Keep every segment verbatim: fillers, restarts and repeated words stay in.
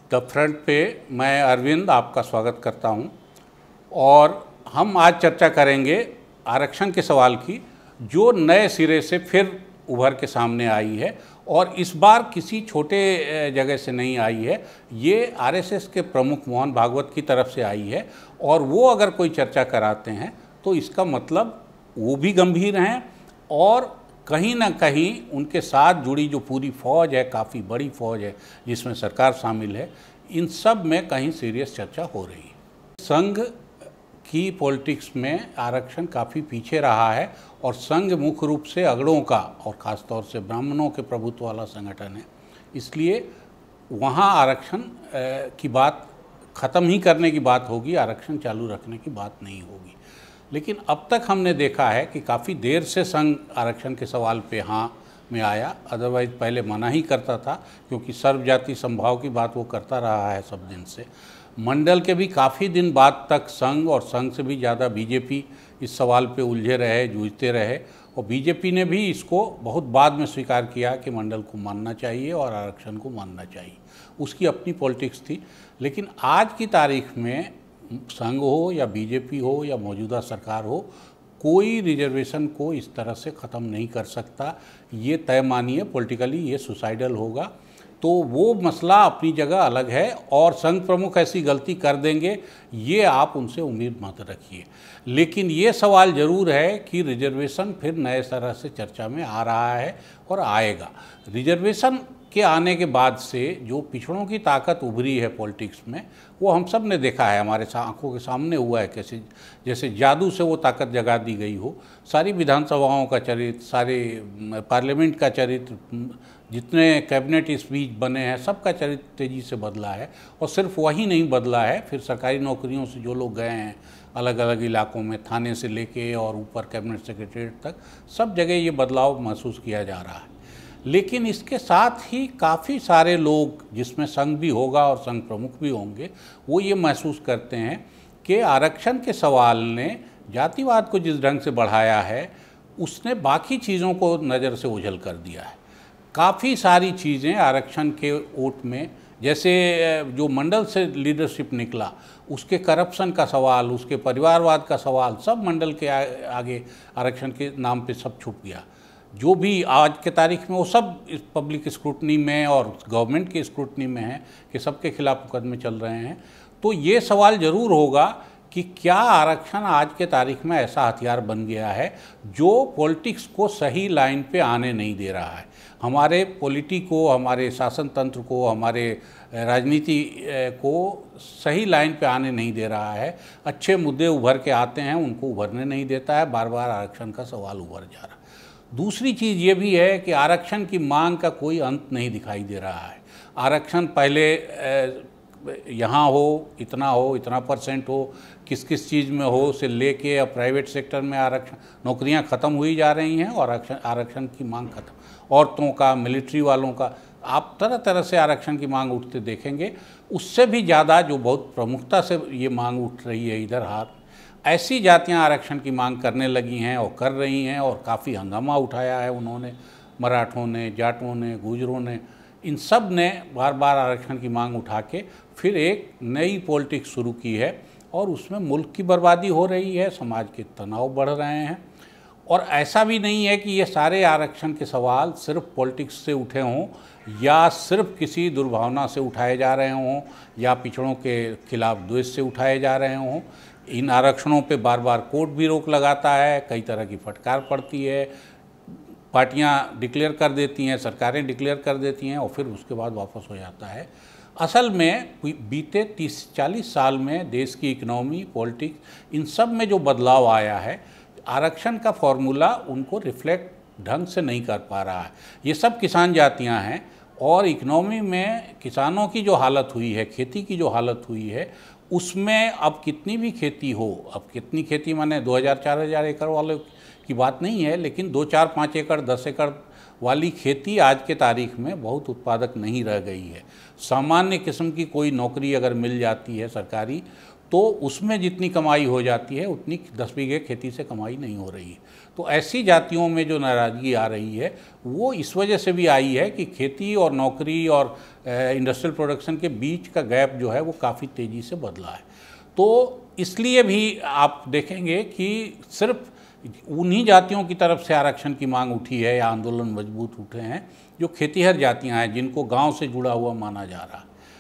The front पे मैं अरविंद आपका स्वागत करता हूं और हम आज चर्चा करेंगे आरक्षण के सवाल की, जो नए सिरे से फिर उभर के सामने आई है और इस बार किसी छोटे जगह से नहीं आई है। ये आरएसएस के प्रमुख मोहन भागवत की तरफ से आई है और वो अगर कोई चर्चा कराते हैं तो इसका मतलब वो भी गंभीर हैं और कहीं ना कहीं उनके साथ जुड़ी जो पूरी फौज है, काफ़ी बड़ी फौज है जिसमें सरकार शामिल है, इन सब में कहीं सीरियस चर्चा हो रही है। संघ की पॉलिटिक्स में आरक्षण काफ़ी पीछे रहा है और संघ मुख्य रूप से अगड़ों का और ख़ासतौर से ब्राह्मणों के प्रभुत्व वाला संगठन है, इसलिए वहाँ आरक्षण की बात ख़त्म ही करने की बात होगी, आरक्षण चालू रखने की बात नहीं होगी। लेकिन अब तक हमने देखा है कि काफ़ी देर से संघ आरक्षण के सवाल पे हाँ में आया, अदरवाइज़ पहले मना ही करता था क्योंकि सर्वजातीय समभाव की बात वो करता रहा है सब दिन से। मंडल के भी काफ़ी दिन बाद तक संघ और संघ से भी ज़्यादा बीजेपी इस सवाल पे उलझे रहे, जूझते रहे और बीजेपी ने भी इसको बहुत बाद में स्वीकार किया कि मंडल को मानना चाहिए और आरक्षण को मानना चाहिए, उसकी अपनी पॉलिटिक्स थी। लेकिन आज की तारीख में संघ हो या बीजेपी हो या मौजूदा सरकार हो, कोई रिजर्वेशन को इस तरह से ख़त्म नहीं कर सकता। ये तय मानिए, पॉलिटिकली ये सुसाइडल होगा। तो वो मसला अपनी जगह अलग है और संघ प्रमुख ऐसी गलती कर देंगे, ये आप उनसे उम्मीद मत रखिए। लेकिन ये सवाल ज़रूर है कि रिजर्वेशन फिर नए तरह से चर्चा में आ रहा है और आएगा। रिजर्वेशन के आने के बाद से जो पिछड़ों की ताकत उभरी है पॉलिटिक्स में, वो हम सब ने देखा है, हमारे आंखों के सामने हुआ है कैसे जैसे जादू से वो ताकत जगा दी गई हो। सारी विधानसभाओं का चरित्र, सारे पार्लियामेंट का चरित्र, जितने कैबिनेट इस बीच बने हैं, सबका चरित्र तेज़ी से बदला है। और सिर्फ वही नहीं बदला है, फिर सरकारी नौकरियों से जो लोग गए हैं अलग अलग इलाकों में, थाने से लेके और ऊपर कैबिनेट सेक्रेटरीट तक, सब जगह ये बदलाव महसूस किया जा रहा है। लेकिन इसके साथ ही काफ़ी सारे लोग, जिसमें संघ भी होगा और संघ प्रमुख भी होंगे, वो ये महसूस करते हैं कि आरक्षण के सवाल ने जातिवाद को जिस ढंग से बढ़ाया है, उसने बाकी चीज़ों को नज़र से ओझल कर दिया है। काफ़ी सारी चीज़ें आरक्षण के वोट में, जैसे जो मंडल से लीडरशिप निकला, उसके करप्शन का सवाल, उसके परिवारवाद का सवाल, सब मंडल के आगे आरक्षण के नाम पे सब छुप गया। जो भी आज के तारीख में वो सब इस पब्लिक स्क्रूटनी में और गवर्नमेंट की स्क्रूटनी में है कि सबके खिलाफ मुकदमे चल रहे हैं। तो ये सवाल ज़रूर होगा कि क्या आरक्षण आज के तारीख में ऐसा हथियार बन गया है जो पॉलिटिक्स को सही लाइन पे आने नहीं दे रहा है, हमारे पॉलिटी को, हमारे शासन तंत्र को, हमारे राजनीति को सही लाइन पे आने नहीं दे रहा है। अच्छे मुद्दे उभर के आते हैं, उनको उभरने नहीं देता है, बार बार आरक्षण का सवाल उभर जा रहा है। दूसरी चीज़ ये भी है कि आरक्षण की मांग का कोई अंत नहीं दिखाई दे रहा है। आरक्षण पहले यहाँ हो, इतना हो, इतना परसेंट हो, किस किस चीज़ में हो से लेके अब प्राइवेट सेक्टर में आरक्षण, नौकरियाँ ख़त्म हुई जा रही हैं और आरक्षण आरक्षण की मांग खत्म, औरतों का, मिलिट्री वालों का, आप तरह तरह से आरक्षण की मांग उठते देखेंगे। उससे भी ज़्यादा जो बहुत प्रमुखता से ये मांग उठ रही है इधर हाथ, ऐसी जातियां आरक्षण की मांग करने लगी हैं और कर रही हैं और काफ़ी हंगामा उठाया है उन्होंने, मराठों ने, जाटों ने, गुजरों ने, इन सब ने बार बार आरक्षण की मांग उठा के फिर एक नई पॉलिटिक्स शुरू की है और उसमें मुल्क की बर्बादी हो रही है, समाज के तनाव बढ़ रहे हैं। और ऐसा भी नहीं है कि ये सारे आरक्षण के सवाल सिर्फ पॉलिटिक्स से उठे हों या सिर्फ किसी दुर्भावना से उठाए जा रहे हों या पिछड़ों के खिलाफ द्वेष से उठाए जा रहे हों। इन आरक्षणों पे बार बार कोर्ट भी रोक लगाता है, कई तरह की फटकार पड़ती है, पार्टियां डिक्लेयर कर देती हैं, सरकारें डिक्लेयर कर देती हैं और फिर उसके बाद वापस हो जाता है। असल में बीते तीस चालीस साल में देश की इकनॉमी, पॉलिटिक्स, इन सब में जो बदलाव आया है, आरक्षण का फॉर्मूला उनको रिफ्लेक्ट ढंग से नहीं कर पा रहा है। ये सब किसान जातियाँ हैं और इकनॉमी में किसानों की जो हालत हुई है, खेती की जो हालत हुई है, उसमें अब कितनी भी खेती हो, अब कितनी खेती माने दो हज़ार चार हज़ार एकड़ वाले की बात नहीं है, लेकिन दो चार पाँच एकड़ दस एकड़ वाली खेती आज के तारीख में बहुत उत्पादक नहीं रह गई है। सामान्य किस्म की कोई नौकरी अगर मिल जाती है सरकारी, तो उसमें जितनी कमाई हो जाती है उतनी दस बीघे खेती से कमाई नहीं हो रही है। तो ऐसी जातियों में जो नाराज़गी आ रही है वो इस वजह से भी आई है कि खेती और नौकरी और इंडस्ट्रियल प्रोडक्शन के बीच का गैप जो है वो काफ़ी तेज़ी से बदला है। तो इसलिए भी आप देखेंगे कि सिर्फ उन्हीं जातियों की तरफ से आरक्षण की मांग उठी है या आंदोलन मजबूत उठे हैं जो खेतीहर जातियां हैं, जिनको गांव से जुड़ा हुआ माना जा रहा है।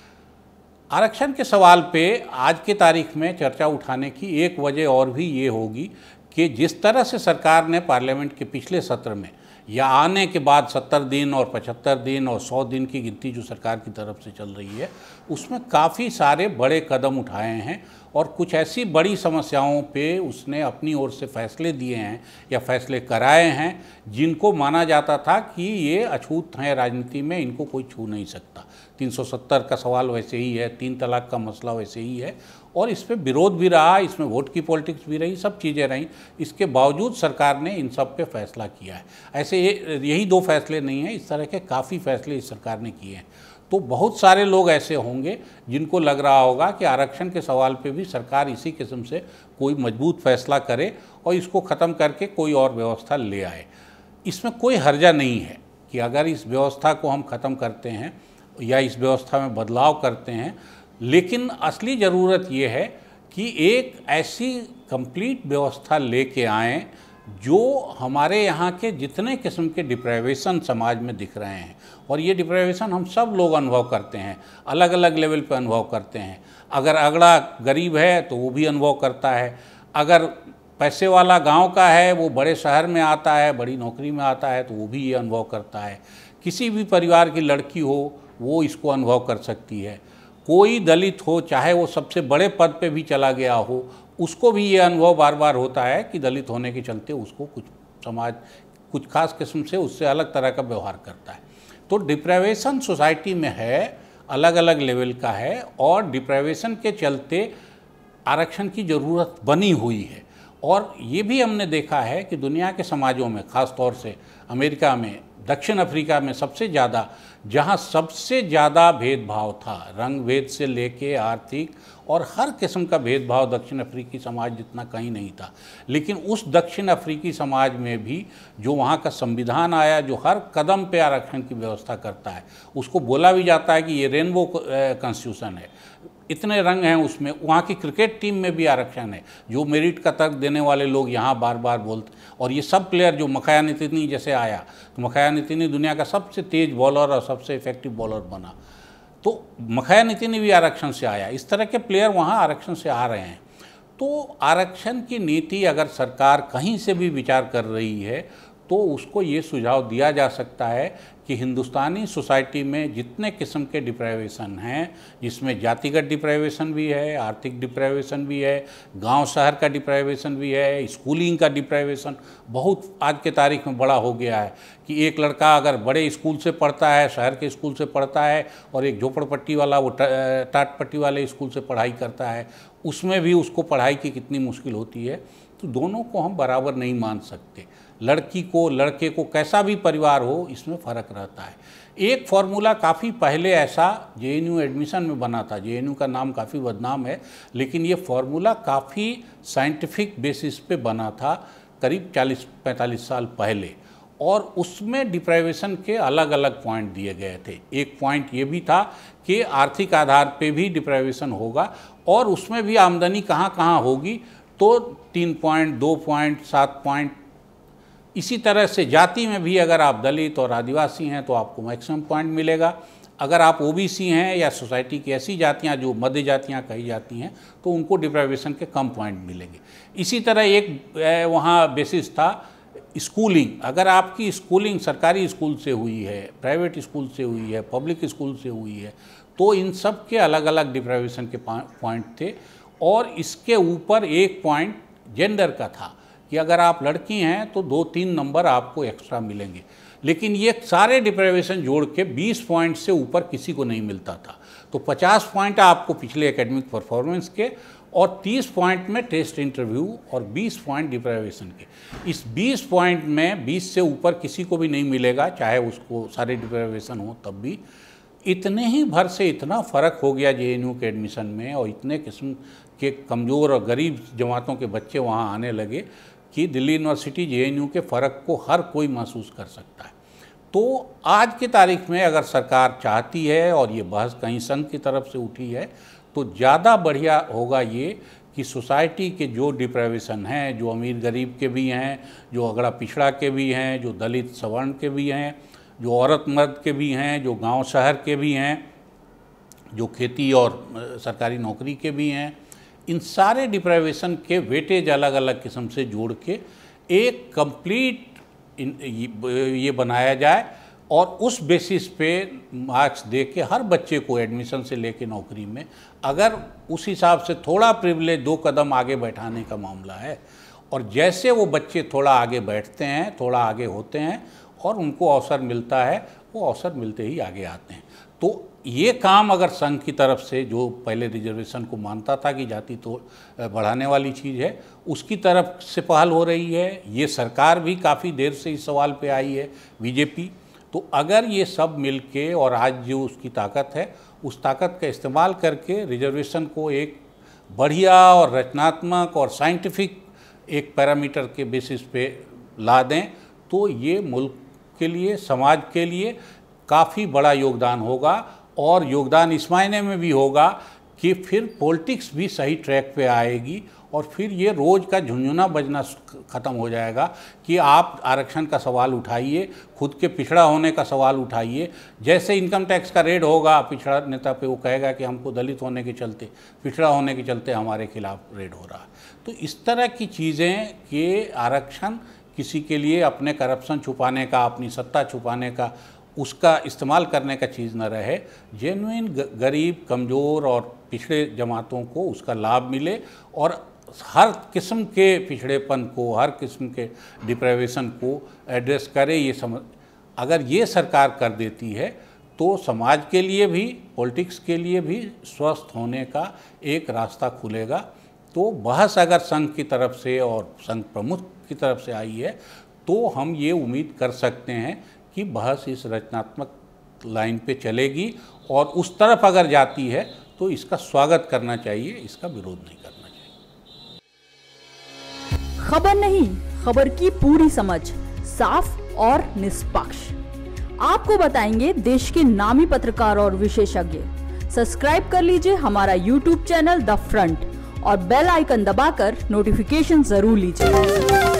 आरक्षण के सवाल पे आज के तारीख में चर्चा उठाने की एक वजह और भी ये होगी कि जिस तरह से सरकार ने पार्लियामेंट के पिछले सत्र में या आने के बाद सत्तर दिन और पचहत्तर दिन और सौ दिन की गिनती जो सरकार की तरफ से चल रही है, उसमें काफ़ी सारे बड़े कदम उठाए हैं और कुछ ऐसी बड़ी समस्याओं पे उसने अपनी ओर से फैसले दिए हैं या फैसले कराए हैं जिनको माना जाता था कि ये अछूत हैं राजनीति में, इनको कोई छू नहीं सकता। तीन सौ सत्तर का सवाल वैसे ही है, तीन तलाक का मसला वैसे ही है और इस पे विरोध भी रहा, इसमें वोट की पॉलिटिक्स भी रही, सब चीज़ें रहीं। इसके बावजूद सरकार ने इन सब पे फैसला किया है। ऐसे ये यही दो फैसले नहीं हैं, इस तरह के काफ़ी फैसले इस सरकार ने किए हैं। तो बहुत सारे लोग ऐसे होंगे जिनको लग रहा होगा कि आरक्षण के सवाल पे भी सरकार इसी किस्म से कोई मजबूत फैसला करे और इसको ख़त्म करके कोई और व्यवस्था ले आए। इसमें कोई हर्जा नहीं है कि अगर इस व्यवस्था को हम ख़त्म करते हैं या इस व्यवस्था में बदलाव करते हैं, लेकिन असली ज़रूरत ये है कि एक ऐसी कंप्लीट व्यवस्था लेके आएँ जो हमारे यहाँ के जितने किस्म के डिप्राइवेशन समाज में दिख रहे हैं, और ये डिप्राइवेशन हम सब लोग अनुभव करते हैं, अलग अलग लेवल पे अनुभव करते हैं। अगर अगड़ा गरीब है तो वो भी अनुभव करता है, अगर पैसे वाला गांव का है वो बड़े शहर में आता है, बड़ी नौकरी में आता है तो वो भी ये अनुभव करता है। किसी भी परिवार की लड़की हो वो इसको अनुभव कर सकती है। कोई दलित हो, चाहे वो सबसे बड़े पद पे भी चला गया हो, उसको भी ये अनुभव बार बार होता है कि दलित होने के चलते उसको कुछ समाज कुछ खास किस्म से उससे अलग तरह का व्यवहार करता है। तो डिप्राइवेशन सोसाइटी में है, अलग अलग लेवल का है और डिप्राइवेशन के चलते आरक्षण की ज़रूरत बनी हुई है। और ये भी हमने देखा है कि दुनिया के समाजों में, ख़ास तौर से अमेरिका में, दक्षिण अफ्रीका में सबसे ज़्यादा, जहाँ सबसे ज़्यादा भेदभाव था, रंग भेद से लेके आर्थिक और हर किस्म का भेदभाव दक्षिण अफ्रीकी समाज जितना कहीं नहीं था। लेकिन उस दक्षिण अफ्रीकी समाज में भी जो वहाँ का संविधान आया, जो हर कदम पे आरक्षण की व्यवस्था करता है, उसको बोला भी जाता है कि ये रेनबो कॉन्स्टिट्यूशन है, इतने रंग हैं उसमें। वहाँ की क्रिकेट टीम में भी आरक्षण है, जो मेरिट का तर्क देने वाले लोग यहाँ बार बार बोलते। और ये सब प्लेयर, जो मखया नितिनी जैसे आया, तो मखया नितिनी दुनिया का सबसे तेज़ बॉलर और सबसे इफेक्टिव बॉलर बना, तो मखया नितिनी भी आरक्षण से आया। इस तरह के प्लेयर वहाँ आरक्षण से आ रहे हैं। तो आरक्षण की नीति अगर सरकार कहीं से भी विचार कर रही है तो उसको ये सुझाव दिया जा सकता है कि हिंदुस्तानी सोसाइटी में जितने किस्म के डिप्राइवेशन हैं, जिसमें जातिगत डिप्राइवेशन भी है, आर्थिक डिप्राइवेशन भी है, गांव शहर का डिप्राइवेशन भी है, स्कूलिंग का डिप्राइवेशन बहुत आज के तारीख में बड़ा हो गया है कि एक लड़का अगर बड़े स्कूल से पढ़ता है, शहर के स्कूल से पढ़ता है, और एक झोपड़पट्टी वाला वो टाट पट्टी वाले स्कूल से पढ़ाई करता है, उसमें भी उसको पढ़ाई की कितनी मुश्किल होती है। तो दोनों को हम बराबर नहीं मान सकते। लड़की को, लड़के को, कैसा भी परिवार हो, इसमें फ़र्क रहता है। एक फार्मूला काफ़ी पहले ऐसा जे एन यू एडमिशन में बना था, जे एन यू का नाम काफ़ी बदनाम है, लेकिन ये फार्मूला काफ़ी साइंटिफिक बेसिस पे बना था करीब चालीस पैंतालीस साल पहले, और उसमें डिप्राइवेशन के अलग अलग पॉइंट दिए गए थे। एक पॉइंट ये भी था कि आर्थिक आधार पे भी डिप्राइवेशन होगा, और उसमें भी आमदनी कहाँ कहाँ होगी, तो तीन पॉइंट, दो पॉइंट, सात पॉइंट, इसी तरह से जाति में भी अगर आप दलित और आदिवासी हैं तो आपको मैक्सिमम पॉइंट मिलेगा। अगर आप ओ बी सी हैं या सोसाइटी की ऐसी जातियां जो मध्य जातियां कही जाती हैं तो उनको डिप्राइवेशन के कम पॉइंट मिलेंगे। इसी तरह एक वहाँ बेसिस था स्कूलिंग। अगर आपकी स्कूलिंग सरकारी स्कूल से हुई है, प्राइवेट स्कूल से हुई है, पब्लिक स्कूल से हुई है, तो इन सब के अलग अलग डिप्राइवेशन के पॉइंट थे। और इसके ऊपर एक पॉइंट जेंडर का था कि अगर आप लड़की हैं तो दो तीन नंबर आपको एक्स्ट्रा मिलेंगे। लेकिन ये सारे डिप्राइवेशन जोड़ के बीस पॉइंट से ऊपर किसी को नहीं मिलता था। तो पचास पॉइंट आपको पिछले एकेडमिक परफॉर्मेंस के, और तीस पॉइंट में टेस्ट इंटरव्यू, और बीस पॉइंट डिप्राइवेशन के। इस बीस पॉइंट में बीस से ऊपर किसी को भी नहीं मिलेगा, चाहे उसको सारे डिप्राइवेशन हो तब भी। इतने ही भर से इतना फ़र्क हो गया जे एन यू के एडमिशन में, और इतने किस्म के कमज़ोर और गरीब जमातों के बच्चे वहाँ आने लगे कि Delhi university J N U के फ़र्क को हर कोई महसूस कर सकता है। तो आज की तारीख में अगर सरकार चाहती है, और ये बहस कहीं संघ की तरफ से उठी है, तो ज़्यादा बढ़िया होगा ये कि सोसाइटी के जो डिप्राइवेशन हैं, जो अमीर गरीब के भी हैं, जो अगड़ा पिछड़ा के भी हैं, जो दलित सवर्ण के भी हैं, जो औरत मर्द के भी हैं, जो गांव शहर के भी हैं, जो खेती और सरकारी नौकरी के भी हैं, इन सारे डिप्राइवेशन के वेटेज अलग अलग किस्म से जोड़ के एक कंप्लीट ये बनाया जाए, और उस बेसिस पे मार्क्स दे के हर बच्चे को एडमिशन से लेके नौकरी में, अगर उस हिसाब से थोड़ा प्रिविलेज दो कदम आगे बैठाने का मामला है, और जैसे वो बच्चे थोड़ा आगे बैठते हैं, थोड़ा आगे होते हैं और उनको अवसर मिलता है, वो अवसर मिलते ही आगे आते हैं। तो ये काम अगर संघ की तरफ से, जो पहले रिजर्वेशन को मानता था कि जाति तो बढ़ाने वाली चीज़ है, उसकी तरफ से पहल हो रही है। ये सरकार भी काफ़ी देर से इस सवाल पे आई है, बीजेपी। तो अगर ये सब मिलके, और आज जो उसकी ताकत है, उस ताकत का इस्तेमाल करके रिजर्वेशन को एक बढ़िया और रचनात्मक और साइंटिफिक एक पैरामीटर के बेसिस पे ला दें, तो ये मुल्क के लिए, समाज के लिए काफ़ी बड़ा योगदान होगा। और योगदान इस मायने में भी होगा कि फिर पॉलिटिक्स भी सही ट्रैक पे आएगी, और फिर ये रोज़ का झुंझुना बजना ख़त्म हो जाएगा कि आप आरक्षण का सवाल उठाइए, खुद के पिछड़ा होने का सवाल उठाइए। जैसे इनकम टैक्स का रेड होगा पिछड़ा नेता पे, वो कहेगा कि हमको दलित होने के चलते, पिछड़ा होने के चलते हमारे खिलाफ रेड हो रहा है। तो इस तरह की चीज़ें कि आरक्षण किसी के लिए अपने करप्शन छुपाने का, अपनी सत्ता छुपाने का, उसका इस्तेमाल करने का चीज़ न रहे। जेन्युइन गरीब, कमज़ोर और पिछड़े जमातों को उसका लाभ मिले, और हर किस्म के पिछड़ेपन को, हर किस्म के डिप्राइवेशन को एड्रेस करे। ये समझ अगर ये सरकार कर देती है, तो समाज के लिए भी, पॉलिटिक्स के लिए भी स्वस्थ होने का एक रास्ता खुलेगा। तो बहस अगर संघ की तरफ से और संघ प्रमुख की तरफ से आई है, तो हम ये उम्मीद कर सकते हैं कि बहस इस रचनात्मक लाइन पे चलेगी, और उस तरफ अगर जाती है तो इसका स्वागत करना चाहिए, इसका विरोध नहीं करना चाहिए। खबर नहीं, खबर की पूरी समझ, साफ और निष्पक्ष। आपको बताएंगे देश के नामी पत्रकार और विशेषज्ञ। सब्सक्राइब कर लीजिए हमारा यूट्यूब चैनल द फ्रंट, और बेल आइकन दबाकर नोटिफिकेशन जरूर लीजिए।